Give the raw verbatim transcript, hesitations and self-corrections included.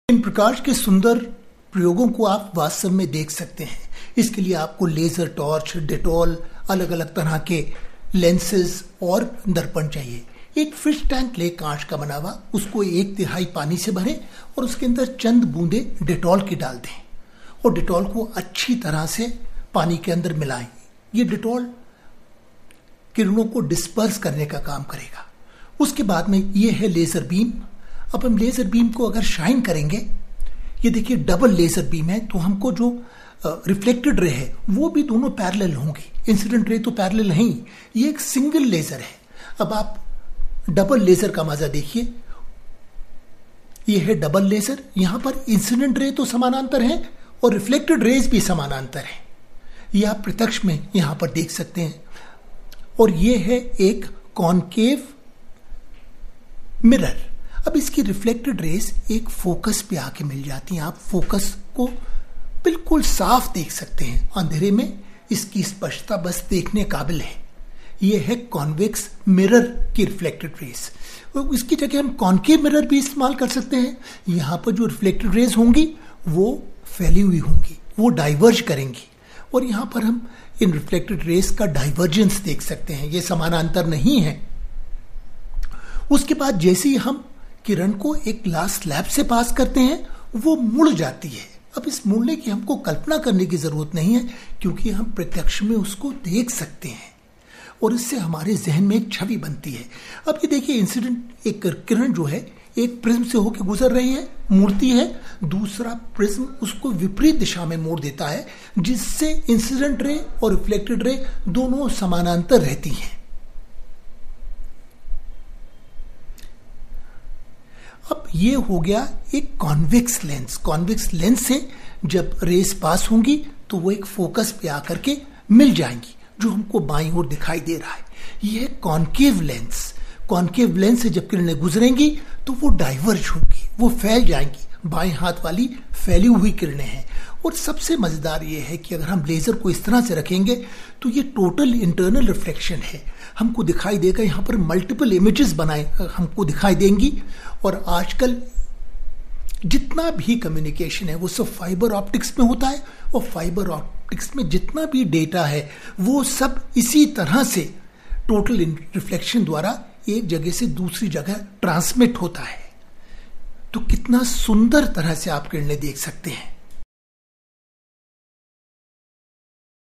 इन प्रकाश के सुंदर प्रयोगों को आप वास्तव में देख सकते हैं। इसके लिए आपको लेजर टॉर्च, डेटॉल, अलग अलग तरह के लेंसेज और दर्पण चाहिए। एक फिश टैंक ले कांच का बना हुआ, उसको एक तिहाई पानी से भरें और उसके अंदर चंद बूंदे डेटॉल की डाल दें और डेटॉल को अच्छी तरह से पानी के अंदर मिलाएं। ये डेटॉल किरणों को डिस्पर्स करने का काम करेगा। उसके बाद में ये है लेजर बीम। अब हम लेजर बीम को अगर शाइन करेंगे, ये देखिए डबल लेजर बीम है, तो हमको जो रिफ्लेक्टेड रे है वो भी दोनों पैरेलल होंगी। इंसिडेंट रे तो पैरेलल नहीं, ये एक सिंगल लेजर है। अब आप डबल लेजर का मजा देखिए। ये है डबल लेजर, यहां पर इंसिडेंट रे तो समानांतर है और रिफ्लेक्टेड रेज भी समानांतर है। ये आप प्रत्यक्ष में यहां पर देख सकते हैं। और ये है एक कॉनकेव मिरर। अब इसकी रिफ्लेक्टेड रेज एक फोकस पे आके मिल जाती हैं। आप फोकस को बिल्कुल साफ देख सकते हैं। अंधेरे में इसकी स्पष्टता बस देखने काबिल है। यह है कॉन्वेक्स मिरर की रिफ्लेक्टेड रेज। इसकी जगह हम कॉनकेव मिरर भी इस्तेमाल कर सकते हैं। यहां पर जो रिफ्लेक्टेड रेज होंगी वो फैली हुई होंगी, वो डाइवर्ज करेंगी और यहां पर हम इन रिफ्लेक्टेड रेज का डाइवर्जेंस देख सकते हैं। ये समानांतर नहीं है। उसके बाद जैसे ही हम किरण को एक ग्लास स्लैब से पास करते हैं, वो मुड़ जाती है। अब इस मुड़ने की हमको कल्पना करने की जरूरत नहीं है, क्योंकि हम प्रत्यक्ष में उसको देख सकते हैं और इससे हमारे जहन में एक छवि बनती है। अब ये देखिए, इंसिडेंट एक किरण जो है एक प्रिज्म से होकर गुजर रही है, मुड़ती है, दूसरा प्रिज्म उसको विपरीत दिशा में मोड़ देता है, जिससे इंसिडेंट रे और रिफ्लेक्टेड रे दोनों समानांतर रहती हैं। अब ये हो गया एक कॉन्वेक्स लेंस। कॉन्वेक्स लेंस से जब रेस पास होंगी तो वो एक फोकस पे आकर के मिल जाएंगी, जो हमको बाईं ओर दिखाई दे रहा है। ये है कॉनकेव लेंस। कॉनकेव लेंस से जब किरणें गुजरेंगी तो वो डाइवर्ज होंगी, वो फैल जाएंगी। बाएं हाथ वाली फैली हुई किरणें हैं। और सबसे मजेदार ये है कि अगर हम लेजर को इस तरह से रखेंगे तो ये टोटल इंटरनल रिफ्लेक्शन है। हमको दिखाई देगा, यहाँ पर मल्टीपल इमेजेस बनाए हमको दिखाई देंगी। और आजकल जितना भी कम्युनिकेशन है वो सब फाइबर ऑप्टिक्स में होता है, और फाइबर ऑप्टिक्स में जितना भी डेटा है वो सब इसी तरह से टोटल रिफ्लेक्शन द्वारा एक जगह से दूसरी जगह ट्रांसमिट होता है। तो कितना सुंदर तरह से आप किरणें देख सकते हैं।